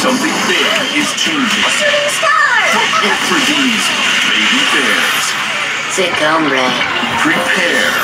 Something big is changing. Look for these baby bears. Sick hombre. Prepare